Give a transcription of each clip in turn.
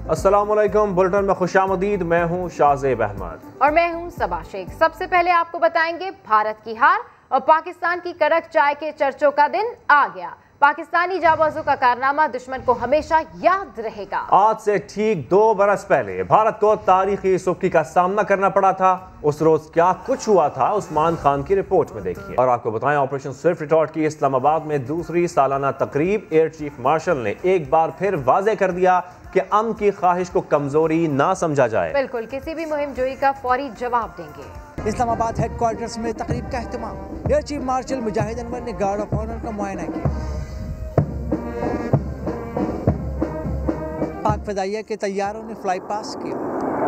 अस्सलामुअलैकुम। बुलेटिन में खुशामदीद। मैं हूँ शाहजेब अहमद और मैं हूँ सबा शेख। सबसे पहले आपको बताएंगे भारत की हार और पाकिस्तान की कड़क चाय के चर्चों का दिन आ गया। पाकिस्तानी जाबाजों का कारनामा दुश्मन को हमेशा याद रहेगा। आज से ठीक 2 बरस पहले भारत को तारीखी सुबकी का सामना करना पड़ा था। उस रोज क्या कुछ हुआ था, उस्मान खान की रिपोर्ट में देखिए। और आपको बताएं, ऑपरेशन स्विफ्ट रिटॉर्ट की इस्लामाबाद में दूसरी सालाना तकरीब एयर चीफ मार्शल ने एक बार फिर वाजे कर दिया कि अमन की ख्वाहिश को कमजोरी ना समझा जाए। बिल्कुल, किसी भी मुहिम जोई का फौरी जवाब देंगे। इस्लामाबाद हेडक्वार्टर्स में तकरीब का एहतमाम। Air chief marshal Mujahid Anwar ने गार्ड ऑफ ऑनर का मुआयना किया। पाक फदाइया के तैयारों ने फ्लाई पास किया।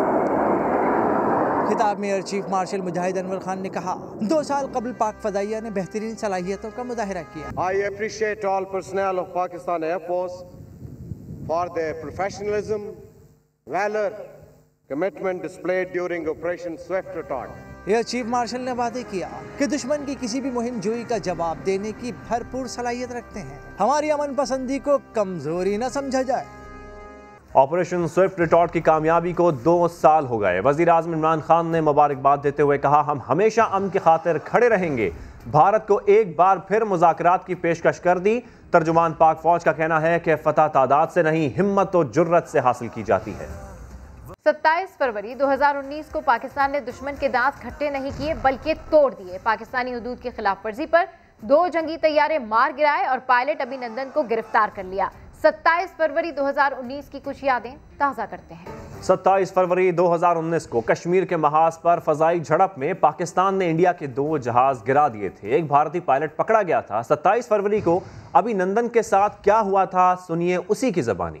खिताब में air chief marshal Mujahid Anwar Khan ने कहा, 2 साल कबल पाक फदाइया ने बेहतरीन सलाहियतों का मुजाहिरा किया। I appreciate all personnel of Pakistan Air Force for their professionalism, valor, commitment displayed during Operation Swift Retort. Air chief marshal ने वादे किया कि दुश्मन की किसी भी मुहिम जोई का जवाब देने की भरपूर सलाहियत रखते हैं। हमारी अमन पसंदी को कमजोरी न समझा जाए। ऑपरेशन स्विफ्ट रिटॉर्ट की कामयाबी को 2 साल हो गए। वजीर आज़म इमरान खान ने मुबारकबाद देते हुए कहा, हम हमेशा अमन की खातिर खड़े रहेंगे। भारत को एक बार फिर मुज़ाकरात की पेशकश कर दी। तर्जुमान पाक फौज का कहना है कि फतह तादाद से नहीं, हिम्मत और जुर्रत से हासिल की जाती है। 27 फरवरी 2019 को पाकिस्तान ने दुश्मन के दांत खट्टे नहीं किए बल्कि तोड़ दिए। पाकिस्तानी हुदूद की खिलाफ वर्जी पर 2 जंगी तैयारे मार गिराए और पायलट अभिनंदन को गिरफ्तार कर लिया। 27 फरवरी 2019 की कुछ यादें ताज़ा करते हैं। 27 फरवरी 2019 को कश्मीर के महाज पर फजाई झड़प में पाकिस्तान ने इंडिया के 2 जहाज गिरा दिए थे। एक भारतीय पायलट पकड़ा गया था। 27 फरवरी को अभिनंदन के साथ क्या हुआ था, सुनिए उसी की ज़बानी।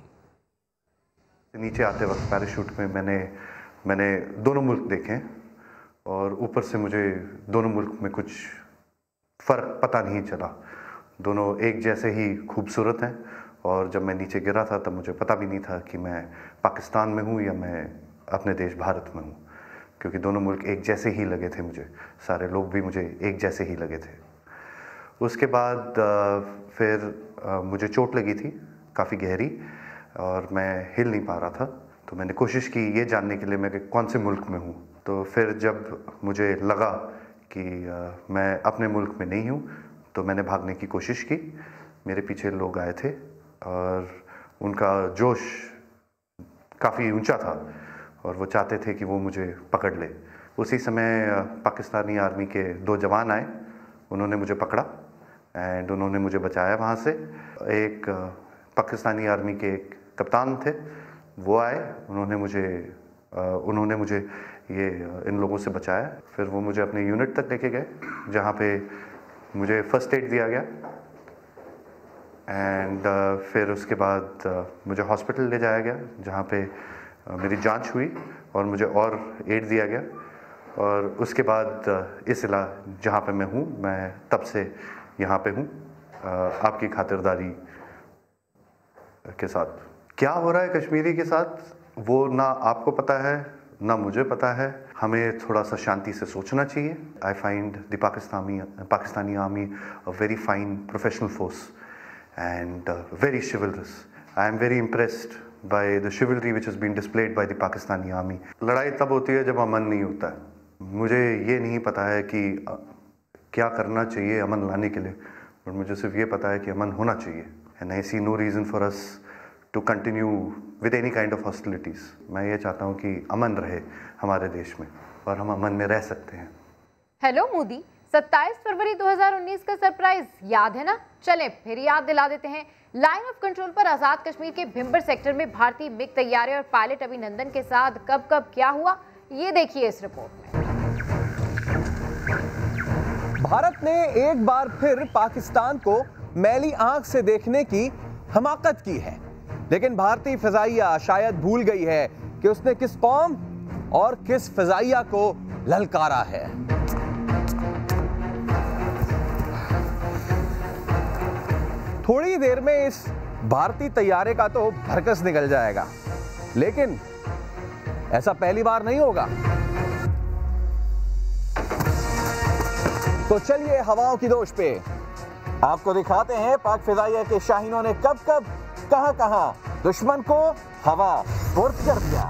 नीचे आते वक्त पैराशूट में मैंने दोनों मुल्क देखे और ऊपर से मुझे दोनों मुल्क में कुछ फ़र्क पता नहीं चला। दोनों एक जैसे ही खूबसूरत हैं और जब मैं नीचे गिरा था तब मुझे पता भी नहीं था कि मैं पाकिस्तान में हूँ या मैं अपने देश भारत में हूँ, क्योंकि दोनों मुल्क एक जैसे ही लगे थे मुझे। सारे लोग भी मुझे एक जैसे ही लगे थे। उसके बाद फिर मुझे चोट लगी थी काफ़ी गहरी और मैं हिल नहीं पा रहा था। तो मैंने कोशिश की ये जानने के लिए मैं कि कौन से मुल्क में हूँ। तो फिर जब मुझे लगा कि मैं अपने मुल्क में नहीं हूँ तो मैंने भागने की कोशिश की। मेरे पीछे लोग आए थे और उनका जोश काफ़ी ऊंचा था और वो चाहते थे कि वो मुझे पकड़ ले। उसी समय पाकिस्तानी आर्मी के 2 जवान आए, उन्होंने मुझे पकड़ा एंड उन्होंने मुझे बचाया वहाँ से। एक पाकिस्तानी आर्मी के एक कप्तान थे, वो आए, उन्होंने मुझे ये इन लोगों से बचाया। फिर वो मुझे अपने यूनिट तक लेके गए जहाँ पे मुझे फर्स्ट एड दिया गया एंड फिर उसके बाद मुझे हॉस्पिटल ले जाया गया जहाँ पे मेरी जांच हुई और मुझे और एड दिया गया। और उसके बाद इस जहाँ पे मैं हूँ, मैं तब से यहाँ पे हूँ आपकी खातिरदारी के साथ। क्या हो रहा है कश्मीरी के साथ वो ना आपको पता है ना मुझे पता है। हमें थोड़ा सा शांति से सोचना चाहिए। I find the Pakistani army a very fine professional force and very chivalrous. I am very impressed by the chivalry which has been displayed by the Pakistani army. लड़ाई तब होती है जब अमन नहीं होता है। मुझे ये नहीं पता है कि क्या करना चाहिए अमन लाने के लिए, और मुझे सिर्फ ये पता है कि अमन होना चाहिए। And I see no reason for us to continue with any kind of hostilities. मैं ये चाहता हूँ कि अमन रहे हमारे देश में और हम अमन में रह सकते हैं। हेलो मोदी, 27 फरवरी 2019 का सरप्राइज याद है ना? चलें फिर याद दिला देते हैं। लाइन ऑफ कंट्रोल पर आजाद कश्मीर के भिम्बर सेक्टर में भारतीय मिग तैयारे और पायलट अभिनंदन के साथ कब कब क्या हुआ, ये देखिए इस रिपोर्ट में। भारत ने एक बार फिर पाकिस्तान को मैली आंख से देखने की हमाकत की है, लेकिन भारतीय फिजाइया शायद भूल गई है कि उसने किस कौम और किस फिजाइया को ललकारा है। थोड़ी देर में इस भारतीय तैयारे का तो भरकस निकल जाएगा, लेकिन ऐसा पहली बार नहीं होगा। तो चलिए हवाओं की दोष पे आपको दिखाते हैं पाक फिजाइया के शाहीनों ने कब कब कहां कहां दुश्मन को हवा बुर्द कर दिया।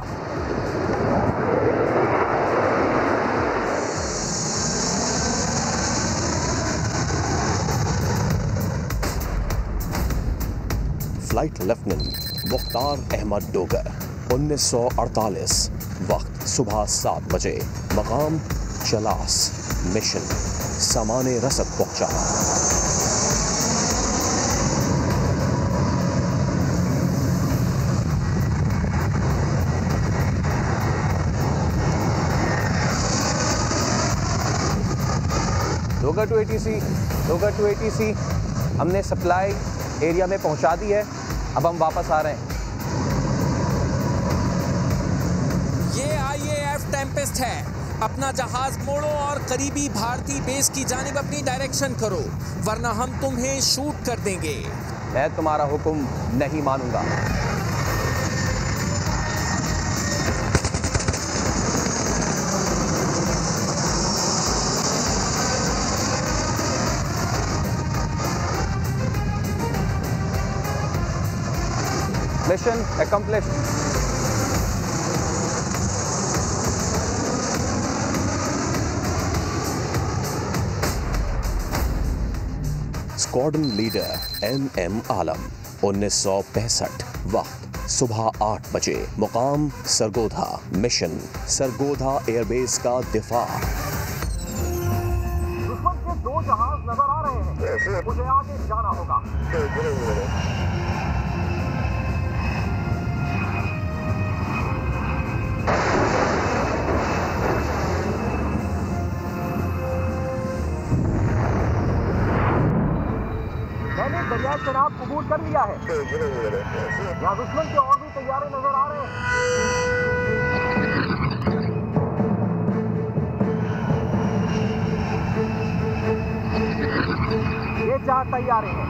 फ्लाइट लेफ्टिनेंट मुख्तार अहमद डोगर, 1948, वक्त सुबह 7 बजे, मकाम चलास, मिशन सामाने रसद पहुंचा। डोगर टू ATC हमने सप्लाई एरिया में पहुंचा दी है। अब हम वापस आ रहे हैं। ये IAF टेम्पेस्ट है। अपना जहाज मोड़ो और करीबी भारतीय बेस की जानिब अपनी डायरेक्शन करो, वरना हम तुम्हें शूट कर देंगे। मैं तुम्हारा हुक्म नहीं मानूंगा। Mission accomplished. Squadron leader MM Alam, 1965, वक्त सुबह 8 बजे, मुकाम सरगोधा, मिशन सरगोधा एयरबेस का दिफा। दुश्मन के 2 जहाज नजर आ रहे हैं, मुझे आगे जाना होगा। मैंने दरियाई शराब कबूल कर लिया है। यहाँ दुश्मन के और भी तैयारे नजर आ रहे हैं। ये 4 तैयारे हैं।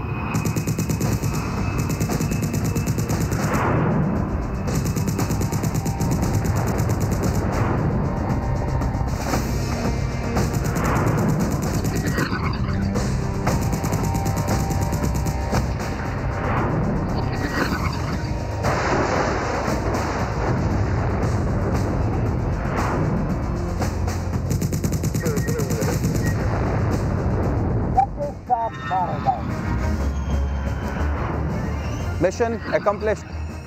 Mission accomplished.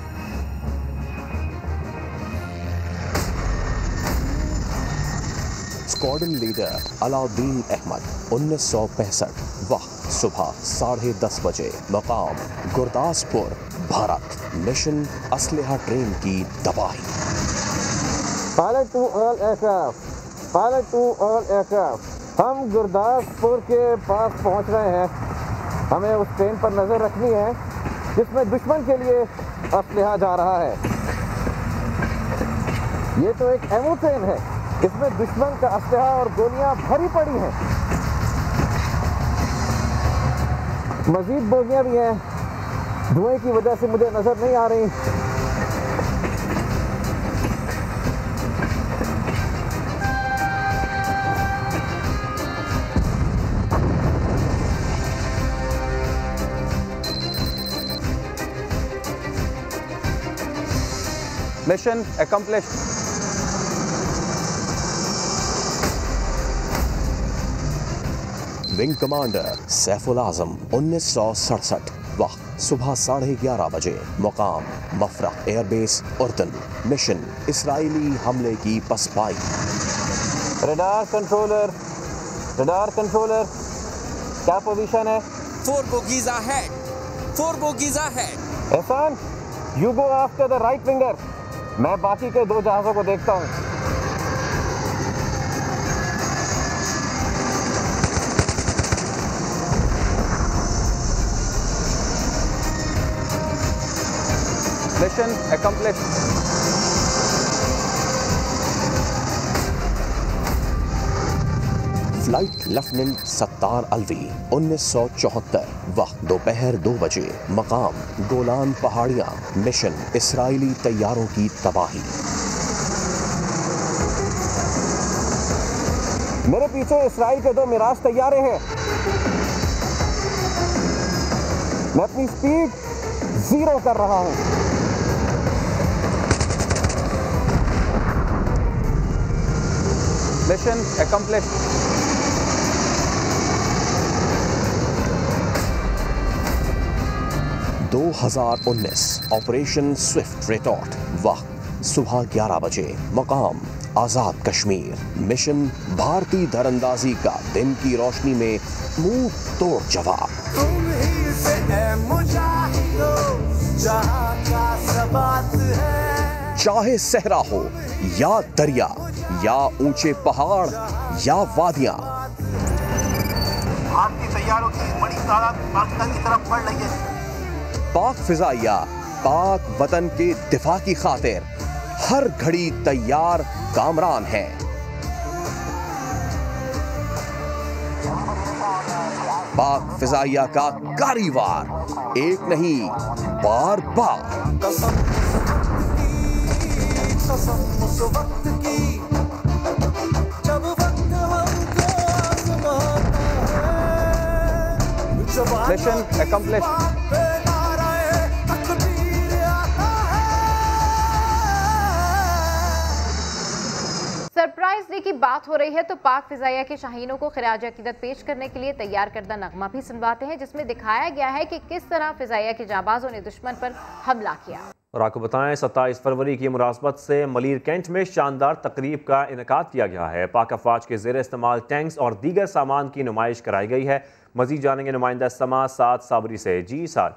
Squadron leader Alauddin Ahmed, 1965, वक्त सुबह 10:30 बजे, मकाम गुरदासपुर, भारत, मिशन असलहा ट्रेन की तबाही। पायलट टू ऑल एयरक्राफ्ट, हम गुरदासपुर के पास पहुंच रहे हैं। हमें उस ट्रेन पर नजर रखनी है जिसमें दुश्मन के लिए असलहा जा रहा है। ये तो एक एमओ ट्रेन है, इसमें दुश्मन का असलहा और गोलियां भरी पड़ी हैं। मजीद बोगियां भी हैं, धुएं की वजह से मुझे नजर नहीं आ रही। Mission accomplished. Wing commander Saiful Azam, 1967, वक्त सुबह 11:30 बजे, मुकाम मफरक एयरबेस, उर्दन, मिशन इसराइली हमले की पसपाई। रडार कंट्रोलर, क्या पोजीशन है? 4 bogies ahead. Ehsan, you go after the right winger. मैं बाकी के 2 जहाजों को देखता हूँ। Mission accomplished. Flight lieutenant Sattar Alvi, 1974, वक्त दोपहर 2 बजे, मकाम गोलान पहाड़ियां, मिशन इसराइली तैयारों की तबाही। मेरे पीछे इसराइल के 2 मिराज तैयारे हैं। मैं अपनी स्पीड 0 कर रहा हूं। Mission accomplished. Operation Swift Retort. वक्त सुबह 11 बजे। मकाम आजाद कश्मीर। मिशन भारतीय दरअंदाजी का दिन की रोशनी में मुंह तोड़ जवाब। चाहे सहरा हो या दरिया या ऊंचे पहाड़ या वादियां, भारतीय तैयारों की बड़ी तादाद पाकिस्तान की तरफ बढ़ रही है। पाक फिजाइया पाक वतन के दिफा की खातिर हर घड़ी तैयार कामरान है। पाक फिजाइया का कारीवार एक नहीं बार बार। Mission accomplished. सरप्राइज डे की बात हो रही है तो पाक फिजाइया के शाहीनों को खिराज अकीदत पेश करने के लिए तैयार करदा नगमा भी सुनवाते हैं, जिसमें दिखाया गया है कि किस तरह फिजाइया के जाबाजों ने दुश्मन पर हमला किया। और आपको बताएं 27 फरवरी की मुनासबत से मलीर कैंट में शानदार तकरीब का इनेकाद किया गया है। पाक अफवाज के ज़ेर इस्तेमाल टैंक्स और दीगर सामान की नुमाइश कराई गई है। मजीद जानेंगे नुमाइंदा समा साद साबरी से। जी साद।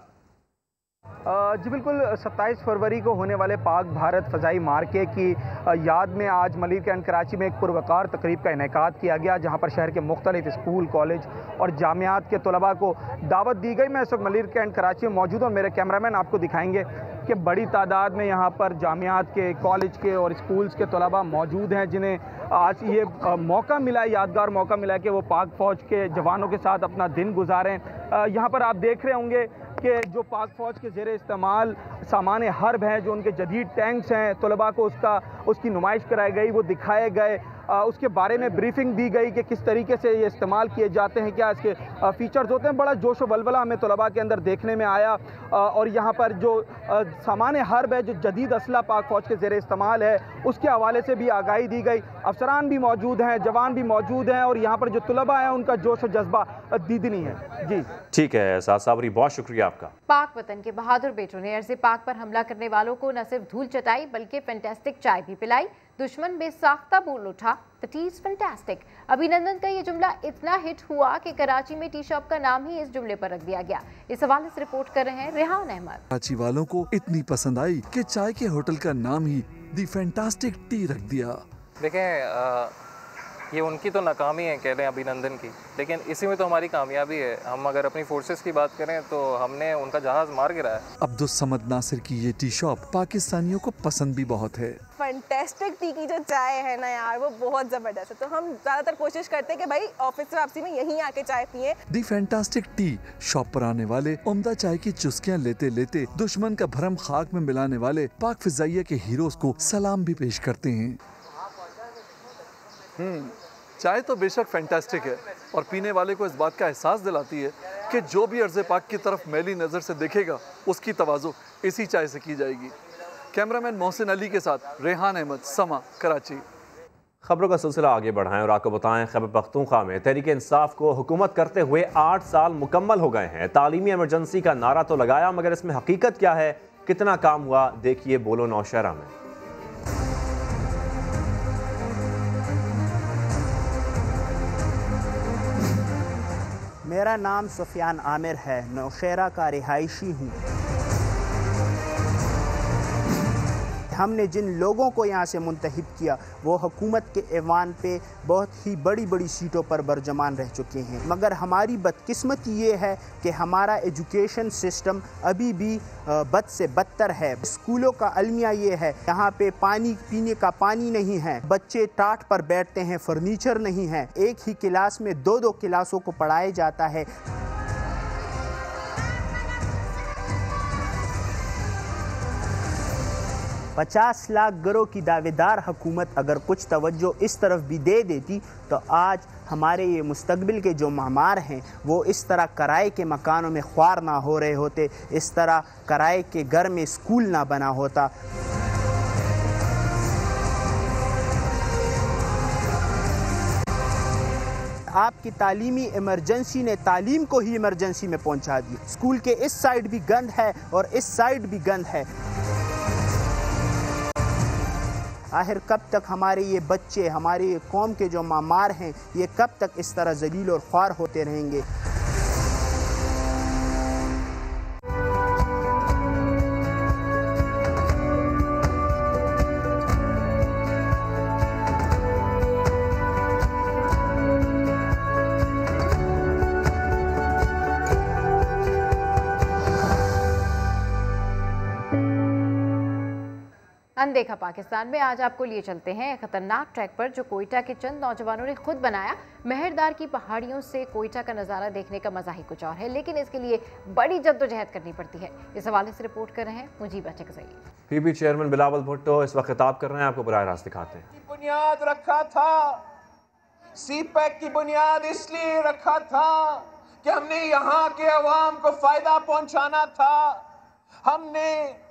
जी बिल्कुल, 27 फरवरी को होने वाले पाक भारत फ़ज़ाई मार्के की याद में आज मलीर कैंट कराची में एक पुरवकार तकरीब का इनेकाद किया गया, जहां पर शहर के मुख्तलिफ स्कूल, कॉलेज और जामियात के तलबा को दावत दी गई। मैं इस वक्त मलीर कैंट कराची में मौजूद हूँ और मेरे कैमरामैन आपको दिखाएंगे कि बड़ी तादाद में यहाँ पर जामियात के, कॉलेज के और स्कूल्स के तलबा मौजूद हैं, जिन्हें आज ये मौका मिला है, यादगार मौका मिला है कि वो पाक फ़ौज के जवानों के साथ अपना दिन गुजारें। यहाँ पर आप देख रहे होंगे कि जो पाक फ़ौज के ज़ेरे इस्तेमाल सामान हर्ब हैं, जो उनके जदीद टैंक्स हैं, तलबा को उसकी नुमाइश कराई गई, वो दिखाए गए, उसके बारे में ब्रीफिंग दी गई कि किस तरीके से ये इस्तेमाल किए जाते हैं, क्या इसके फ़ीचर्स होते हैं। बड़ा जोश व वलवला हमें तलबा के अंदर देखने में आया। और यहाँ पर जो सामान हर्ब है, जो जदीद असला पाक फ़ौज के ज़ेरे इस्तेमाल है, उसके हवाले से भी आगाही दी गई। अफसरान भी मौजूद हैं, जवान भी मौजूद हैं और यहाँ पर जो तलबा हैं उनका जोश व जज्बा दीदनी है। जी ठीक है साद साबरी, बहुत शुक्रिया आपका। पाक वतन के बहादुर बेटों ने अर्ज़ पाक पर हमला करने वालों को न सिर्फ धूल चटाई बल्कि फैंटास्टिक चाय भी पिलाई। दुश्मन बेसाख्ता बोल उठा, दैट इज फैंटास्टिक। अभिनंदन का ये जुमला इतना हिट हुआ कि कराची में टी शॉप का नाम ही इस जुमले पर रख दिया गया। इस हवाले से रिपोर्ट कर रहे हैं रेहान अहमद। कराची वालों को इतनी पसंद आई कि चाय के होटल का नाम ही दी फैंटास्टिक टी रख दिया। देखें, ये उनकी तो नाकामी है, कह लें अभिनंदन की, लेकिन इसी में तो हमारी कामयाबी है। हम अगर अपनी फोर्सेस की बात करें तो हमने उनका जहाज मार गिराया। अब्दुल समद नासिर की ये टी शॉप पाकिस्तानियों को पसंद भी बहुत है। फैंटास्टिक टी की जो चाय है ना यार, वो बहुत जबरदस्त है। तो हम ज्यादातर कोशिश करते हैं कि भाई ऑफिस से वापसी में यहीं आके चाय पिए। दी फैंटास्टिक टी शॉप पर आने वाले उम्दा चाय की चुस्कियां लेते लेते दुश्मन का भरम खाक में मिलाने वाले पाक फिजाइया के हीरोज को सलाम भी पेश करते हैं। चाय तो बेशक फैंटास्टिक है और पीने वाले को इस बात का एहसास दिलाती है कि जो भी अर्ज़ पाक की तरफ मैली नज़र से देखेगा उसकी तवाज़ो इसी चाय से की जाएगी। कैमरामैन मोहसिन अली के साथ रेहान अहमद, समा, कराची। खबरों का सिलसिला आगे बढ़ाएं और आपको बताएं खैबर पख्तूनख्वा में तहरीक इंसाफ को हुकूमत करते हुए 8 साल मुकम्मल हो गए हैं। तालीमी इमरजेंसी का नारा तो लगाया, मगर इसमें हकीकत क्या है, कितना काम हुआ, देखिए बोलो नौशहरा में। मेरा नाम सुफियान आमिर है, नौशहरा का रिहायशी हूँ। हमने जिन लोगों को यहाँ से मुंतखब किया वो हुकूमत के ऐवान पे बहुत ही बड़ी बड़ी सीटों पर बरजमान रह चुके हैं, मगर हमारी बदकिस्मती ये है कि हमारा एजुकेशन सिस्टम अभी भी बद से बदतर है। स्कूलों का अलमिया ये है, यहाँ पे पानी पीने का पानी नहीं है, बच्चे टाट पर बैठते हैं, फर्नीचर नहीं है, एक ही क्लास में 2-2 क्लासों को पढ़ाया जाता है। 50 लाख घरों की दावेदार हुकूमत अगर कुछ तवज्जो इस तरफ भी दे देती तो आज हमारे ये मुस्तकबिल के जो मामार हैं वो इस तरह किराए के मकानों में ख्वार ना हो रहे होते, इस तरह किराए के घर में स्कूल ना बना होता। आपकी तालीमी इमरजेंसी ने तालीम को ही इमरजेंसी में पहुंचा दी। स्कूल के इस साइड भी गंद है और इस साइड भी गंद है। आखिर कब तक हमारे ये बच्चे, हमारे ये कौम के जो मामार हैं, ये कब तक इस तरह जलील और ख्वार होते रहेंगे? अनदेखा पाकिस्तान में आज आपको लिए चलते हैं एक खतरनाक ट्रैक पर जो कोयटा के चंद नौजवानों ने खुद बनाया। मेहरदार की पहाड़ियों से कोयटा का नज़ारा देखने का मजा ही कुछ और है, लेकिन इसके लिए बड़ी जद्दोजहद करनी पड़ती है। इस हवाले से रिपोर्ट कर रहे हैं मुजीब चकजई। पीपी चेयरमैन बिलावल भुट्टो इस वक्त खिताब कर रहे हैं, आपको बराह रास्त दिखाते हैं। बुनियाद रखा था, सीपैक की बुनियाद इसलिए रखा था कि हमने यहाँ के अवाम को फायदा पहुँचाना था, हमने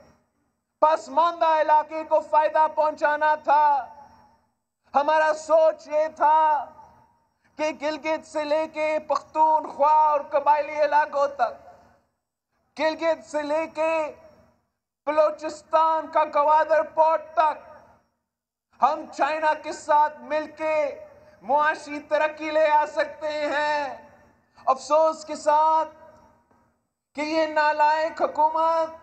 पसमानदा इलाके को फायदा पहुंचाना था। हमारा सोच ये था कि गिलगित से लेके पख्तूनख्वा और कबायली इलाकों तक, गिलगित से लेके बलोचिस्तान का गवादर पोर्ट तक हम चाइना के साथ मिलके मुआशी तरक्की ले आ सकते हैं। अफसोस के साथ कि ये नालायक हुकूमत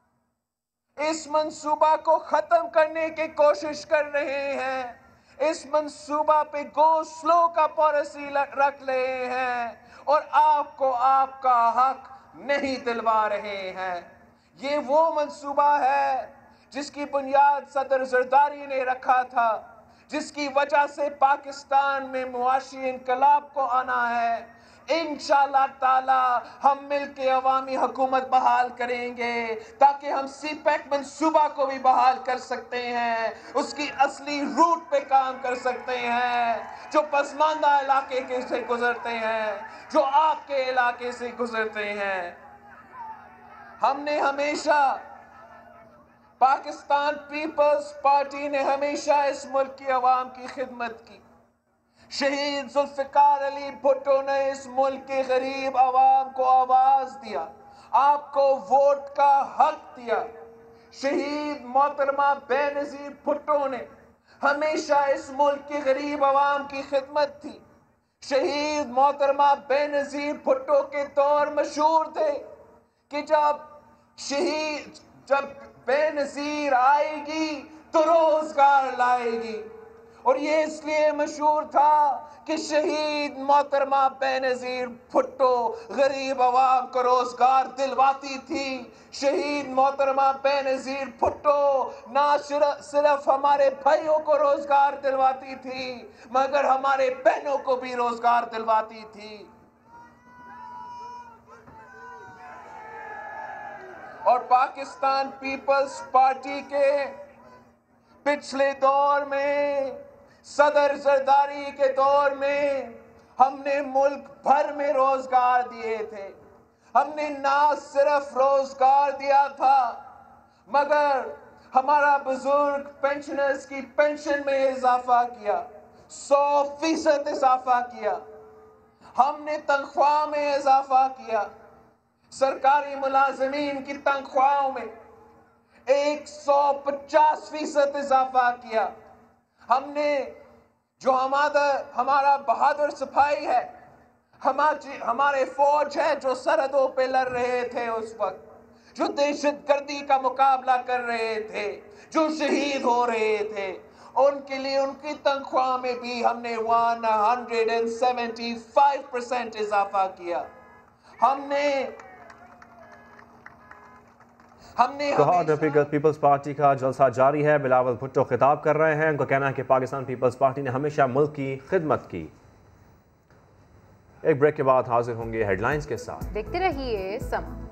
इस मंसूबा को खत्म करने की कोशिश कर रहे हैं। इस मंसूबा पे गो स्लो का पॉलिसी रख रहे हैं और आपको आपका हक नहीं दिलवा रहे हैं। ये वो मंसूबा है जिसकी बुनियाद सदर जरदारी ने रखा था, जिसकी वजह से पाकिस्तान में मुआशी इनकलाब को आना है। इंशाअल्लाह ताला हम मिलके अवामी हुकूमत बहाल करेंगे ताकि हम सीपैक मंसूबा को भी बहाल कर सकते हैं, उसकी असली रूट पे काम कर सकते हैं जो पसमानदा इलाके के से गुजरते हैं, जो आपके इलाके से गुजरते हैं। हमने हमेशा, पाकिस्तान पीपल्स पार्टी ने हमेशा इस मुल्क की अवाम की खिदमत की। शहीद जुल्फिकार अली भुट्टो ने इस मुल्क के गरीब आवाम को आवाज दिया, आपको वोट का हक दिया। शहीद मोहतरमा बेनजीर भुट्टो ने हमेशा इस मुल्क के गरीब आवाम की खिदमत थी। शहीद मोहतरमा बेनजीर भुट्टो के दौर मशहूर थे कि जब बेनजीर आएगी तो रोजगार लाएगी, और ये इसलिए मशहूर था कि शहीद मोहतरमा बेनजीर भुट्टो गरीब आवाम को रोजगार दिलवाती थी। शहीद मोहतरमा बेनजीर भुट्टो ना सिर्फ हमारे भाइयों को रोजगार दिलवाती थी मगर हमारे बहनों को भी रोजगार दिलवाती थी। और पाकिस्तान पीपल्स पार्टी के पिछले दौर में, सदर जरदारी के दौर में हमने मुल्क भर में रोजगार दिए थे। हमने ना सिर्फ रोजगार दिया था मगर हमारा बुजुर्ग पेंशनर्स की पेंशन में इजाफा किया, 100% इजाफा किया। हमने तनख्वाह में इजाफा किया, सरकारी मुलाजिमीन की तनख्वाहों में 150% इजाफा किया। हमने जो हमारा बहादुर सिपाही है, हमारे फौज है जो सरहदों पे लड़ रहे थे उस वक्त, जो दहशतगर्दी का मुकाबला कर रहे थे, जो शहीद हो रहे थे, उनके लिए उनकी तनख्वाह में भी हमने 175% इजाफा किया। हमने पीपल्स पार्टी का जलसा जारी है। बिलावल भुट्टो खिताब कर रहे हैं, उनका कहना है कि पाकिस्तान पीपल्स पार्टी ने हमेशा मुल्क की खिदमत की। एक ब्रेक के बाद हाजिर होंगे हेडलाइंस के साथ, देखते रहिए समा।